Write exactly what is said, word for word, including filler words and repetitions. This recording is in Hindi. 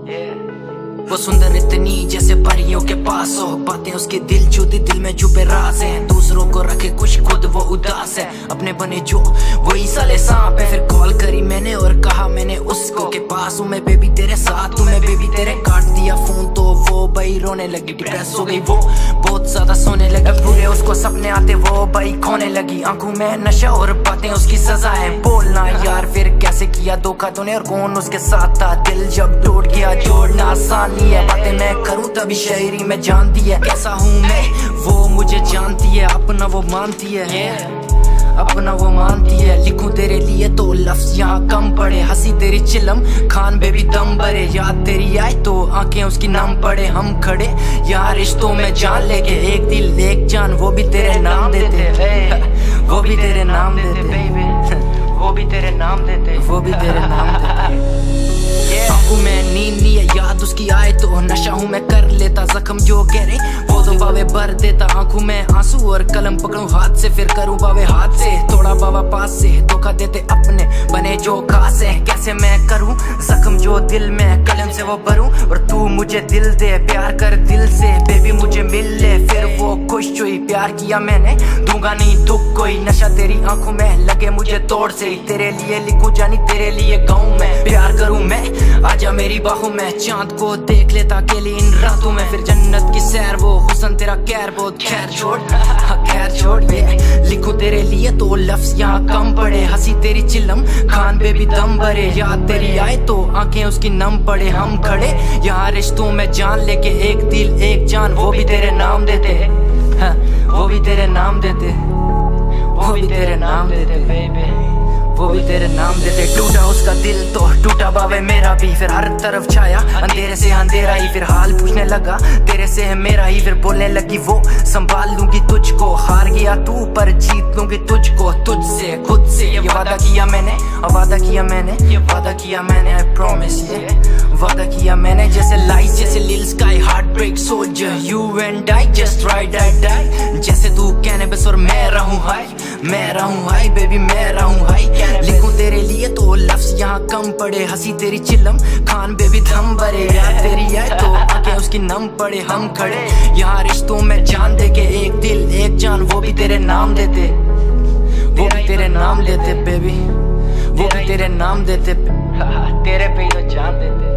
वो सुंदर इतनी जैसे परियों के पास हो, बातें उसके दिल छूती, दिल में छुपे राज हैं। दूसरों को रखे कुछ, खुद वो उदास है। अपने बने जो वही साले सांप है। फिर कॉल करी मैंने और कहा मैंने उसको के पास हूँ मैं बेबी तेरे साथ हूँ मैं बेबी तेरे। काट दिया फोन तो वो भाई रोने लगी, डिप्रेस हो गई वो बहुत ज्यादा सोने लगी। पूरे उसको सपने आते वो भाई खोने लगी। आंखों में नशा और बातें उसकी सजा है। बोलना यार फिर कैसे किया धोखा तूने और कौन उसके साथ था। दिल जब टूट गया जोड़ना आसान नहीं है। बातें मैं करूँ तभी शायरी में जानती है। कैसा हूँ मैं वो मुझे जानती है। अपना वो मानती है, अपना वो मानती है। लिखूं तेरे लिए तो लफ्ज यहाँ कम पड़े। हंसी तेरी चिलम खान बेबी दम भरे। याद तेरी आए तो आंखें उसकी नम पड़े। हम खड़े यहाँ रिश्तों में जान लेके, एक दिल एक जान वो भी तेरे नाम देते, वो भी तेरे नाम देते, वो भी तेरे नाम देते, वो भी तेरे नाम देते। आंखों में नींद नहीं है, याद उसकी आए तो नशा हूँ मैं कर लेता। जख्म जो गहरे वो तो बावे भर देता। आंखों में आंसू और कलम पकड़ूं हाथ से, फिर करूँ बावे हाथ से। थोड़ा बाबा पास से धोखा देते अपने बने जो खास है। कैसे मैं करूँ जख्म जो दिल में कलम से वो भरूं और तू मुझे दिल दे। प्यार कर दिल से बेबी मुझे मिल ले। फिर वो खुश हुई, प्यार किया मैंने दूंगा नहीं दुख कोई। नशा तेरी आंखों में लगे मुझे तोड़ से। तेरे लिए लिखूं जानी तेरे लिए गाऊं मैं। प्यार करूं मैं आजा मेरी बाहों में। चांद को देख लेता अकेली इन रातों में। फिर जन्नत की सैर वो हुस्न तेरा कैर बहुत। खैर छोड़ हाँ खैर छोड़ ये लिखूं तेरे लिए तो लफ्ज यहाँ कम पड़े। हंसी तेरी चिलम खान बेबी दम भरे। याद तेरी आए तो आंखें उसकी नम पड़े। हम खड़े यहाँ रिश्तों में जान लेके, एक दिल एक जान वो भी तेरे नाम देते, हाँ, वो भी तेरे नाम देते, वो भी तेरे नाम देते बेबी, वो भी तेरे नाम देते। टूटा उसका दिल तो टूटा बावे मेरा भी। फिर हर तरफ छाया अंधेरे से अंधेरा ही। फिर हाल पूछने लगा तेरे से है मेरा ही। फिर बोलने लगी वो संभाल लूंगी तुझको। हार गया तू पर जीत लूंगी तुझको। तुझसे खुद से ये वादा किया मैंने, वादा किया मैंने, ये वादा किया मैंने। आई प्रॉमिस ये वादा किया मैंने। जैसे लाइट जैसे lil sky heart break soldier you and I just ride I die. जैसे तू कहने बस और मैं रहूं हाई, मैं रहूं हाई बेबी मैं रहूं हाई। लिखूं तेरे लिए तो लफ्ज यहाँ कम पड़े। हंसी तेरी चिलम खान बेबी दम भरे। याद तेरी आए तो आंखें उसकी नम पड़े। हम खड़े यहाँ रिश्तों में जान दे के, एक दिल एक जान वो भी तेरे नाम देते, वो भी तेरे नाम लेते बेबी, वो भी तेरे नाम देते। तेरे पे ही तो जान देते।